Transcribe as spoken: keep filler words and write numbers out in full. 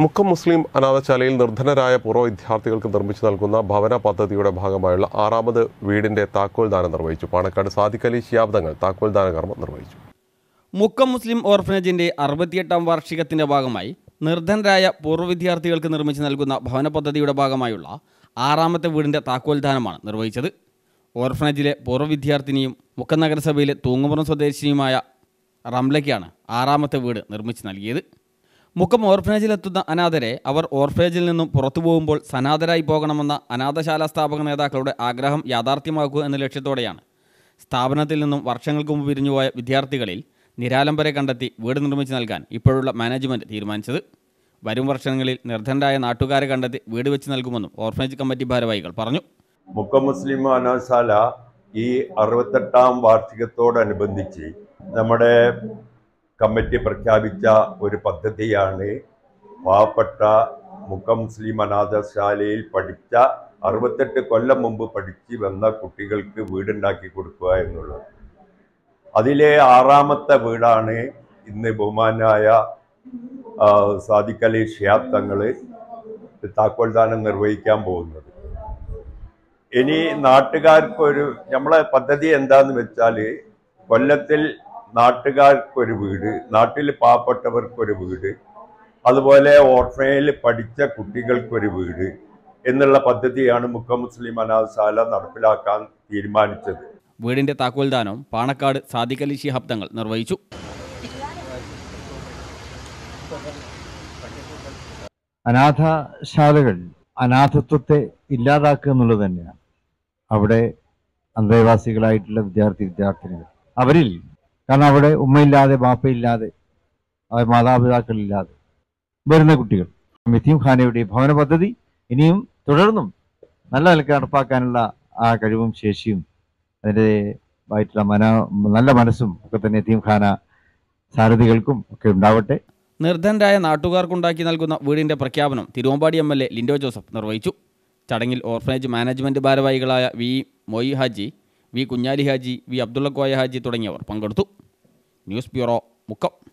മുക്കം മുസ്ലിം അനാഥശാലയിൽ നിർധനരായ പൂർവ്വ വിദ്യാർത്ഥികൾക്ക് നിർമ്മിച്ചു നൽകുന്ന ഭവന പദ്ധതിയുടെ ഭാഗമായുള്ള ആറാമത് വീടിന്റെ താക്കോൽ ദാനം നിർവഹിച്ചു. പാണക്കാട് സാദിഖ് അലി ശിഹാബ് തങ്ങൾ താക്കോൽ ദാന കർമ്മം നിർവഹിച്ചു. മുക്കം മുസ്ലിം ഓർഫനേജിന്റെ അറുപത്തിയെട്ടാം വാർഷികത്തിന്റെ ഭാഗമായി നിർധനരായ പൂർവ്വ വിദ്യാർത്ഥികൾക്ക് നിർമ്മിച്ചു നൽകുന്ന ഭവന പദ്ധതിയുടെ ഭാഗമായുള്ള ആറാമത്തെ വീടിന്റെ താക്കോൽ ദാനമാണ് നിർവഹിച്ചത്. ഓർഫനേജിലെ പൂർവ്വ വിദ്യാർത്ഥിനിയും മുക്കം നഗരസഭയിലെ തൂങ്ങുപുറം സ്വദേശിനിയുമായ റംലയ്ക്കാണ് ആറാമത്തെ വീട് നിർമ്മിച്ചു നൽകിയത്. മുക്കം ഓർഫനേജിലെത്തുന്ന അനാഥരെ അവർ ഓർഫനേജിൽ നിന്നും പുറത്തു പോകുമ്പോൾ സനാഥരായി പോകണമെന്ന അനാഥശാല സ്ഥാപക നേതാക്കളുടെ ആഗ്രഹം യാഥാർത്ഥ്യമാക്കുക എന്ന ലക്ഷ്യത്തോടെയാണ് സ്ഥാപനത്തിൽ നിന്നും വർഷങ്ങൾക്ക് മുമ്പ് പിരിഞ്ഞുപോയ വിദ്യാർത്ഥികളിൽ നിരാലംബരെ കണ്ടെത്തി വീട് നിർമ്മിച്ചു നൽകാൻ ഇപ്പോഴുള്ള മാനേജ്മെൻറ്റ് തീരുമാനിച്ചത്. വരും വർഷങ്ങളിൽ നിർധനരായ നാട്ടുകാരെ കണ്ടെത്തി വീട് വെച്ച് നൽകുമെന്നും ഓർഫനേജ് കമ്മിറ്റി ഭാരവാഹികൾ പറഞ്ഞു. മുക്കം മുസ്ലിം അനാഥശാല ഈ അറുപത്തെട്ടാം വാർഷികത്തോടനുബന്ധിച്ച് നമ്മുടെ കമ്മിറ്റി പ്രഖ്യാപിച്ച ഒരു പദ്ധതിയാണ് പാവപ്പെട്ട മുക്കം മുസ്ലിം അനാഥശാലയിൽ പഠിച്ച അറുപത്തെട്ട് കൊല്ലം മുമ്പ് പഠിച്ച് വന്ന കുട്ടികൾക്ക് വീടുണ്ടാക്കി കൊടുക്കുക എന്നുള്ളത്. അതിലെ ആറാമത്തെ വീടാണ് ഇന്ന് ബഹുമാനായ സാദിഖ് അലി ശിഹാബ് തങ്ങൾ താക്കോൽ ദാനം നിർവഹിക്കാൻ പോകുന്നത്. ഇനി നാട്ടുകാർക്കൊരു നമ്മളെ പദ്ധതി എന്താന്ന് വെച്ചാൽ കൊല്ലത്തിൽ നാട്ടുകാർക്കൊരു വീട്, നാട്ടിൽ പാവപ്പെട്ടവർക്കൊരു വീട്, അതുപോലെ ഓർഫനേജിൽ പഠിച്ച കുട്ടികൾക്കൊരു വീട് എന്നുള്ള പദ്ധതിയാണ് മുക്കം മുസ്ലിം അനാഥശാല നടപ്പിലാക്കാൻ തീരുമാനിച്ചത്. വീടിന്റെ താക്കോൽ ദാനം പാണക്കാട് സാദിഖ് അലി ശിഹാബ് തങ്ങൾ നിർവഹിച്ചു. അനാഥശാലകൾ അനാഥത്വത്തെ ഇല്ലാതാക്കുക എന്നുള്ളത് തന്നെയാണ്. അവിടെ അന്തേവാസികളായിട്ടുള്ള വിദ്യാർത്ഥി വിദ്യാർത്ഥിനികൾ അവരിൽ, കാരണം അവിടെ ഉമ്മയില്ലാതെ ബാപ്പയില്ലാതെ മാതാപിതാക്കളില്ലാതെ വരുന്ന കുട്ടികൾ, യതീം ഖാനയുടെ ഭവന പദ്ധതി ഇനിയും തുടർന്നും നല്ല നിലക്ക് നടപ്പാക്കാനുള്ള ആ കഴിവും ശേഷിയും അതിൻ്റെ ആയിട്ടുള്ള മന നല്ല മനസ്സും ഒക്കെ തന്നെ യതീം ഖാന സാരഥികൾക്കും ഒക്കെ ഉണ്ടാവട്ടെ. നിർധനരായ നാട്ടുകാർക്കുണ്ടാക്കി നൽകുന്ന വീടിന്റെ പ്രഖ്യാപനം Thiruvambady M L A Lindo Joseph നിർവഹിച്ചു. ചടങ്ങിൽ ഓർഫനേജ് മാനേജ്മെന്റ് ഭാരവാഹികളായ വി മൊയ് ഹാജി, വി കുഞ്ഞാലി ഹാജി, വി അബ്ദുള്ള കോയ ഹാജി തുടങ്ങിയവർ പങ്കെടുത്തു. News bureau, Mukkam.